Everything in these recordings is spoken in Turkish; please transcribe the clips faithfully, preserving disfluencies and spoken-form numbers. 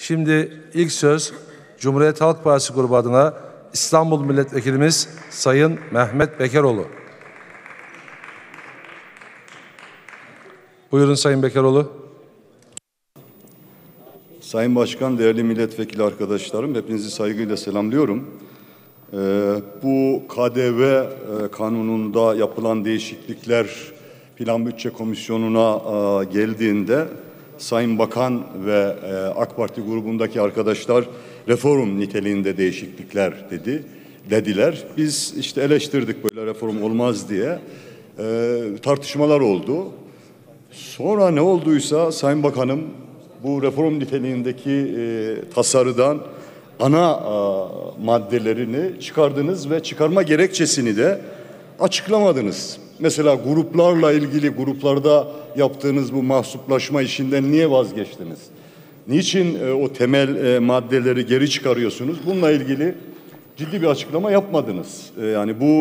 Şimdi ilk söz Cumhuriyet Halk Partisi grubu adına İstanbul Milletvekilimiz Sayın Mehmet Bekeroğlu. Buyurun Sayın Bekeroğlu. Sayın Başkan, değerli milletvekili arkadaşlarım, hepinizi saygıyla selamlıyorum. Ee, bu K D V e, kanununda yapılan değişiklikler Plan Bütçe Komisyonu'na e, geldiğinde Sayın Bakan ve e, AK Parti grubundaki arkadaşlar reform niteliğinde değişiklikler dedi, dediler. Biz işte eleştirdik, böyle reform olmaz diye. E, tartışmalar oldu. Sonra ne olduysa Sayın Bakanım bu reform niteliğindeki e, tasarıdan ana e, maddelerini çıkardınız ve çıkarma gerekçesini de açıklamadınız. Mesela gruplarla ilgili, gruplarda yaptığınız bu mahsuplaşma işinden niye vazgeçtiniz? Niçin e, o temel e, maddeleri geri çıkarıyorsunuz? Bununla ilgili ciddi bir açıklama yapmadınız. E, yani bu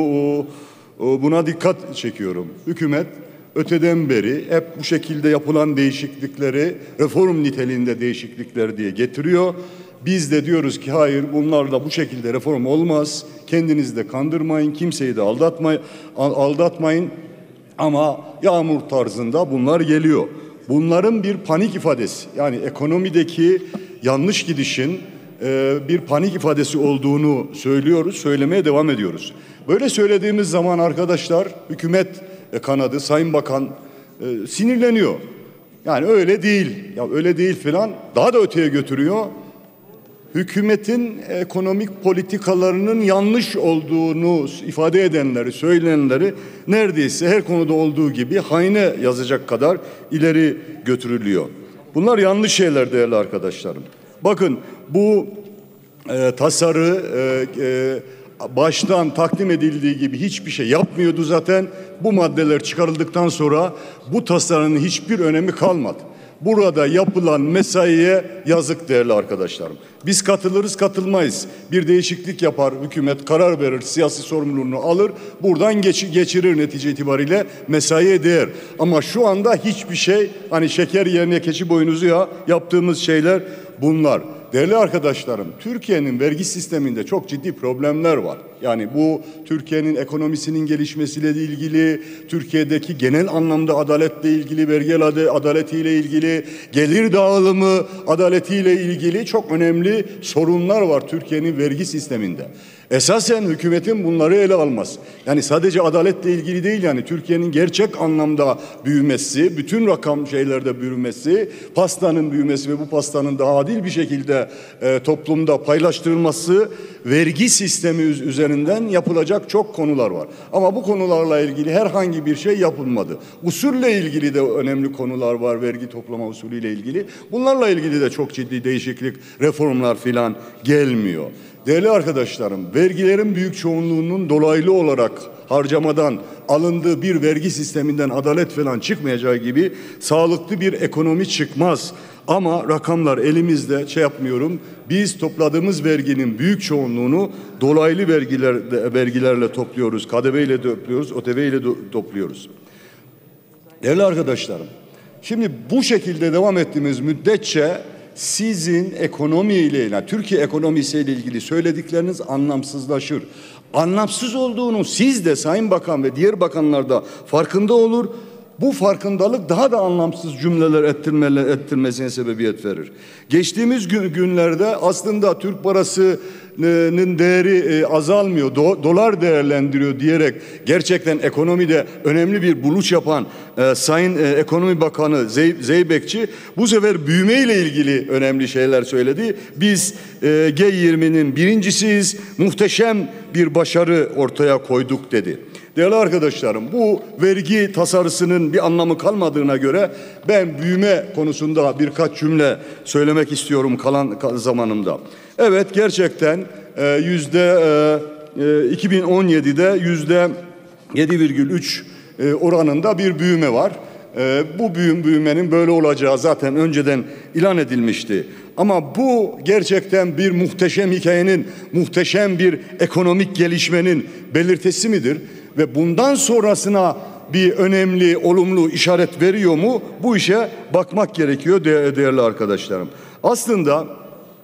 o, buna dikkat çekiyorum. Hükümet öteden beri hep bu şekilde yapılan değişiklikleri reform niteliğinde değişiklikler diye getiriyor. Biz de diyoruz ki hayır, bunlarla bu şekilde reform olmaz. Kendinizi de kandırmayın, kimseyi de aldatmayın, aldatmayın. Ama yağmur tarzında bunlar geliyor. Bunların bir panik ifadesi, yani ekonomideki yanlış gidişin e, bir panik ifadesi olduğunu söylüyoruz, söylemeye devam ediyoruz. Böyle söylediğimiz zaman arkadaşlar, hükümet kanadı, Sayın Bakan e, sinirleniyor. Yani öyle değil, ya öyle değil filan, daha da öteye götürüyor. Hükümetin ekonomik politikalarının yanlış olduğunu ifade edenleri, söyleyenleri neredeyse her konuda olduğu gibi haine yazacak kadar ileri götürülüyor. Bunlar yanlış şeyler değerli arkadaşlarım. Bakın bu e, tasarı e, e, baştan takdim edildiği gibi hiçbir şey yapmıyordu zaten. Bu maddeler çıkarıldıktan sonra bu tasarının hiçbir önemi kalmadı. Burada yapılan mesaiye yazık değerli arkadaşlarım. Biz katılırız, katılmayız. Bir değişiklik yapar, hükümet karar verir, siyasi sorumluluğunu alır, buradan geç, geçirir netice itibariyle, mesaiye değer. Ama şu anda hiçbir şey, hani şeker yerine keçi boynuzu ya, yaptığımız şeyler bunlar. Değerli arkadaşlarım, Türkiye'nin vergi sisteminde çok ciddi problemler var. Yani bu Türkiye'nin ekonomisinin gelişmesiyle ilgili, Türkiye'deki genel anlamda adaletle ilgili, vergi adaletiyle ilgili, gelir dağılımı adaletiyle ilgili çok önemli sorunlar var Türkiye'nin vergi sisteminde. Esasen hükümetin bunları ele alması. Yani sadece adaletle ilgili değil, yani Türkiye'nin gerçek anlamda büyümesi, bütün rakam şeylerde büyümesi, pastanın büyümesi ve bu pastanın daha adil bir şekilde e, toplumda paylaştırılması, vergi sistemi üzerinden yapılacak çok konular var. Ama bu konularla ilgili herhangi bir şey yapılmadı. Usulle ilgili de önemli konular var, vergi toplama usulüyle ilgili. Bunlarla ilgili de çok ciddi değişiklik, reformlar filan gelmiyor. Değerli arkadaşlarım, vergilerin büyük çoğunluğunun dolaylı olarak harcamadan alındığı bir vergi sisteminden adalet falan çıkmayacağı gibi sağlıklı bir ekonomi çıkmaz. Ama rakamlar elimizde, şey yapmıyorum, biz topladığımız verginin büyük çoğunluğunu dolaylı vergiler, vergilerle topluyoruz, K D V ile topluyoruz, O T V ile topluyoruz. Değerli arkadaşlarım, şimdi bu şekilde devam ettiğimiz müddetçe sizin ekonomiyle, yani Türkiye ekonomisiyle ilgili söyledikleriniz anlamsızlaşır. Anlamsız olduğunu siz de Sayın Bakan ve diğer bakanlar da farkında olur. Bu farkındalık daha da anlamsız cümleler ettirmesine sebebiyet verir. Geçtiğimiz günlerde aslında Türk parasının değeri azalmıyor, do, dolar değerlendiriyor diyerek gerçekten ekonomide önemli bir buluş yapan e, Sayın e, Ekonomi Bakanı Zey, Zeybekçi bu sefer büyüme ile ilgili önemli şeyler söyledi. Biz e, G yirminin birincisiyiz, muhteşem bir başarı ortaya koyduk dedi. Değerli arkadaşlarım, bu vergi tasarısının bir anlamı kalmadığına göre ben büyüme konusunda birkaç cümle söylemek istiyorum kalan zamanımda. Evet, gerçekten e, yüzde e, iki bin on yedi'de yüzde yedi virgül üç e, oranında bir büyüme var. E, bu büyüm, büyümenin böyle olacağı zaten önceden ilan edilmişti. Ama bu gerçekten bir muhteşem hikayenin, muhteşem bir ekonomik gelişmenin belirtisi midir? Ve bundan sonrasına bir önemli, olumlu işaret veriyor mu? Bu işe bakmak gerekiyor değerli arkadaşlarım. Aslında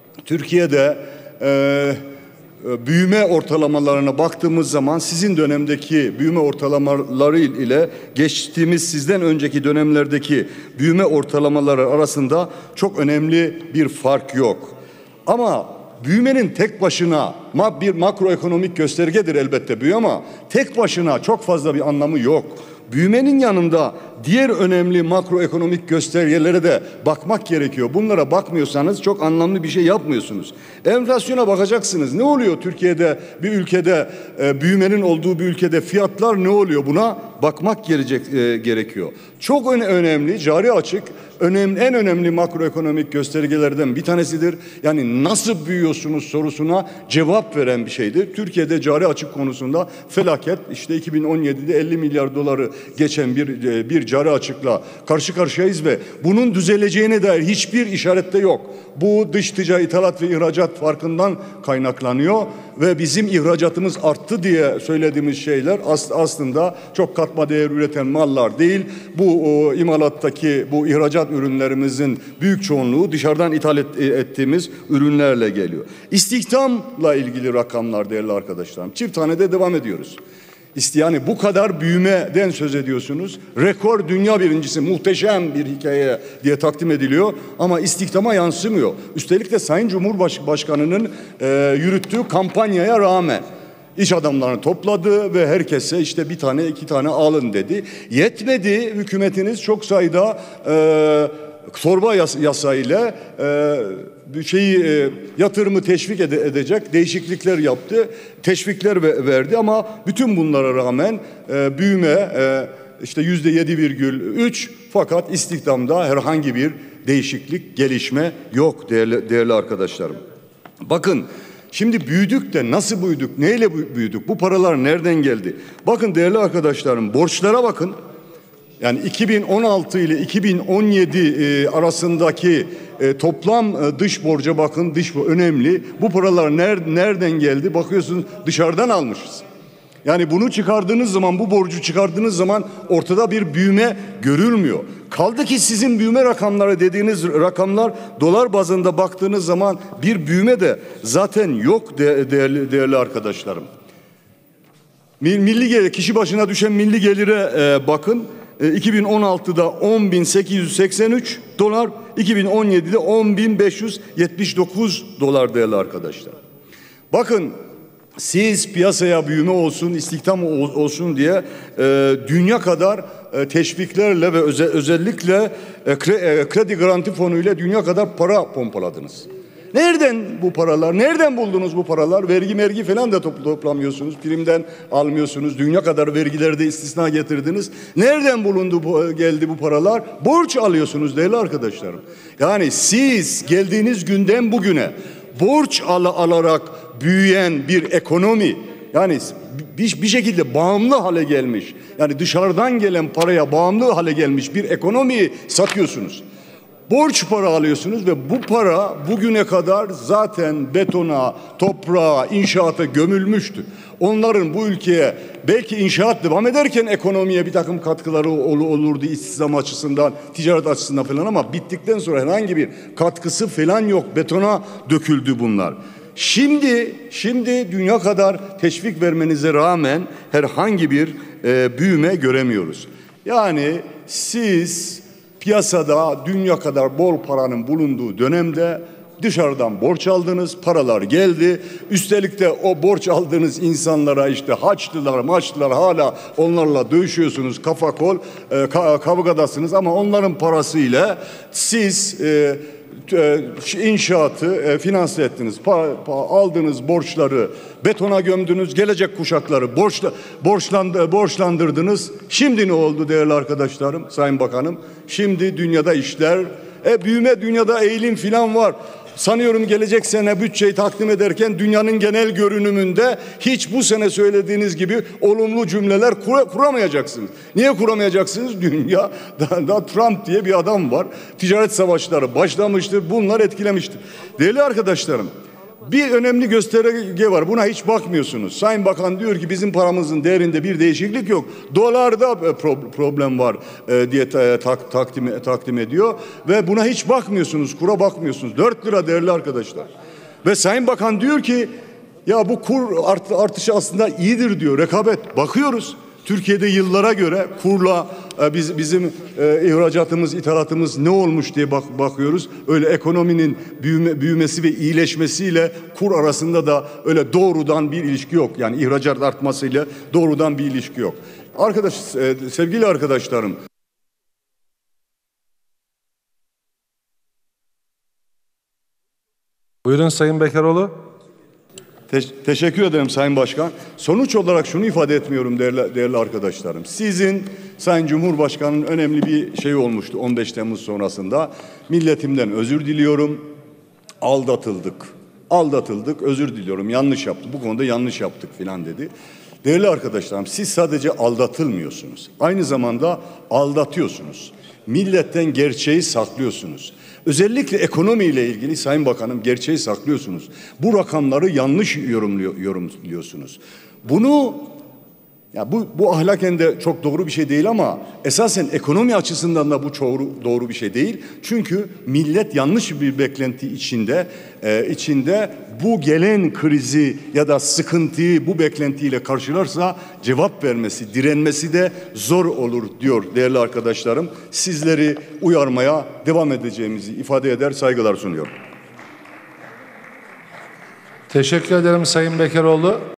Türkiye'de e, büyüme ortalamalarına baktığımız zaman sizin dönemdeki büyüme ortalamaları ile geçtiğimiz sizden önceki dönemlerdeki büyüme ortalamaları arasında çok önemli bir fark yok. Ama büyümenin tek başına bir makroekonomik göstergedir elbette büyüme, ama tek başına çok fazla bir anlamı yok. Büyümenin yanında diğer önemli makroekonomik göstergelere de bakmak gerekiyor. Bunlara bakmıyorsanız çok anlamlı bir şey yapmıyorsunuz. Enflasyona bakacaksınız. Ne oluyor Türkiye'de, bir ülkede, e, büyümenin olduğu bir ülkede fiyatlar ne oluyor? Buna bakmak gelecek, e, gerekiyor. Çok öne önemli, cari açık, önemli, en önemli makroekonomik göstergelerden bir tanesidir. Yani nasıl büyüyorsunuz sorusuna cevap veren bir şeydir. Türkiye'de cari açık konusunda felaket. İşte iki bin on yedide elli milyar doları geçen bir bir cari açıkla karşı karşıyayız ve bunun düzeleceğine dair hiçbir işaret de yok. Bu dış ticaret, ithalat ve ihracat farkından kaynaklanıyor ve bizim ihracatımız arttı diye söylediğimiz şeyler aslında çok katma değer üreten mallar değil. Bu o, imalattaki bu ihracat ürünlerimizin büyük çoğunluğu dışarıdan ithal et, ettiğimiz ürünlerle geliyor. İstihdamla ilgili rakamlar değerli arkadaşlarım. Çift tanede devam ediyoruz. Yani bu kadar büyümeden söz ediyorsunuz. Rekor dünya birincisi, muhteşem bir hikaye diye takdim ediliyor ama istihdama yansımıyor. Üstelik de Sayın Cumhurbaşkanı'nın e, yürüttüğü kampanyaya rağmen iş adamlarını topladı ve herkese işte bir tane iki tane alın dedi. Yetmedi, hükümetiniz çok sayıda e, torba yas yasayla e, şeyi e, yatırımı teşvik ede edecek değişiklikler yaptı, teşvikler ve verdi ama bütün bunlara rağmen e, büyüme e, işte yüzde yedi virgül üç, fakat istihdamda herhangi bir değişiklik, gelişme yok değerli, değerli arkadaşlarım. Bakın. Şimdi büyüdük de nasıl büyüdük, neyle büyüdük, bu paralar nereden geldi? Bakın değerli arkadaşlarım, borçlara bakın. Yani iki bin on altı ile iki bin on yedi arasındaki toplam dış borca bakın, dış borç önemli. Bu paralar nereden geldi? Bakıyorsunuz dışarıdan almışız. Yani bunu çıkardığınız zaman, bu borcu çıkardığınız zaman ortada bir büyüme görülmüyor. Kaldı ki sizin büyüme rakamları dediğiniz rakamlar dolar bazında baktığınız zaman bir büyüme de zaten yok değerli, değerli arkadaşlarım. Milli gelir, kişi başına düşen milli gelire e, bakın. E, iki bin on altıda on bin sekiz yüz seksen üç dolar, iki bin on yedide on bin beş yüz yetmiş dokuz dolar değerli arkadaşlar. Bakın. Siz piyasaya büyüme olsun, istihdam olsun diye e, dünya kadar e, teşviklerle ve öze, özellikle e, kredi garanti fonu ile dünya kadar para pompaladınız. Nereden bu paralar? Nereden buldunuz bu paralar? Vergi mergi falan da topl toplamıyorsunuz. Primden almıyorsunuz. Dünya kadar vergilerde istisna getirdiniz. Nereden bulundu bu, geldi bu paralar? Borç alıyorsunuz değerli arkadaşlarım. Yani siz geldiğiniz günden bugüne borç al alarak büyüyen bir ekonomi, yani bir, bir şekilde bağımlı hale gelmiş, yani dışarıdan gelen paraya bağımlı hale gelmiş bir ekonomiyi satıyorsunuz. Borç para alıyorsunuz ve bu para bugüne kadar zaten betona, toprağa, inşaata gömülmüştü. Onların bu ülkeye belki inşaat devam ederken ekonomiye bir takım katkıları ol olurdu istihdam açısından, ticaret açısından falan, ama bittikten sonra herhangi bir katkısı falan yok. Betona döküldü bunlar. Şimdi, şimdi dünya kadar teşvik vermenize rağmen herhangi bir e, büyüme göremiyoruz. Yani siz piyasada dünya kadar bol paranın bulunduğu dönemde dışarıdan borç aldınız, paralar geldi. Üstelik de o borç aldığınız insanlara işte haçlılar, maçlılar, hala onlarla dövüşüyorsunuz, kafa kol e, kavgadasınız ama onların parasıyla siz e, inşaatı e, finanse ettiniz, pa, pa, aldığınız borçları betona gömdünüz, gelecek kuşakları borçla, borçlandı, borçlandırdınız. Şimdi ne oldu değerli arkadaşlarım, Sayın Bakanım? Şimdi dünyada işler, e, büyüme, dünyada eğilim filan var. Sanıyorum gelecek sene bütçeyi takdim ederken dünyanın genel görünümünde hiç bu sene söylediğiniz gibi olumlu cümleler kur kuramayacaksınız. Niye kuramayacaksınız? Dünya, da, da Trump diye bir adam var. Ticaret savaşları başlamıştır. Bunlar etkilemiştir. Değerli arkadaşlarım, Bir önemli gösterge var. Buna hiç bakmıyorsunuz. Sayın Bakan diyor ki bizim paramızın değerinde bir değişiklik yok. Dolarda problem var diye takdim, takdim ediyor. Ve buna hiç bakmıyorsunuz. Kura bakmıyorsunuz. dört lira değerli arkadaşlar. Ve Sayın Bakan diyor ki ya bu kur art, artışı aslında iyidir diyor. Rekabet. Bakıyoruz. Türkiye'de yıllara göre kurla e, biz, bizim e, ihracatımız, ithalatımız ne olmuş diye bak, bakıyoruz. Öyle ekonominin büyüme, büyümesi ve iyileşmesiyle kur arasında da öyle doğrudan bir ilişki yok. Yani ihracat artmasıyla doğrudan bir ilişki yok. Arkadaş, e, sevgili arkadaşlarım. Buyurun Sayın Bekaroğlu. Te teşekkür ederim Sayın Başkan. Sonuç olarak şunu ifade etmiyorum değerli, değerli arkadaşlarım. Sizin Sayın Cumhurbaşkanı'nın önemli bir şey olmuştu on beş Temmuz sonrasında. Milletimden özür diliyorum. Aldatıldık. Aldatıldık. Özür diliyorum. Yanlış yaptık. Bu konuda yanlış yaptık filan dedi. Değerli arkadaşlarım, siz sadece aldatılmıyorsunuz. Aynı zamanda aldatıyorsunuz. Milletten gerçeği saklıyorsunuz. Özellikle ekonomiyle ilgili Sayın Bakanım gerçeği saklıyorsunuz. Bu rakamları yanlış yorumluyor, yorumluyorsunuz. Bunu ya bu bu ahlaken de çok doğru bir şey değil ama esasen ekonomi açısından da bu doğru doğru bir şey değil. Çünkü millet yanlış bir beklenti içinde e, içinde bu gelen krizi ya da sıkıntıyı bu beklentiyle karşılarsa cevap vermesi, direnmesi de zor olur diyor değerli arkadaşlarım. Sizleri uyarmaya devam edeceğimizi ifade eder, saygılar sunuyorum. Teşekkür ederim Sayın Bekaroğlu.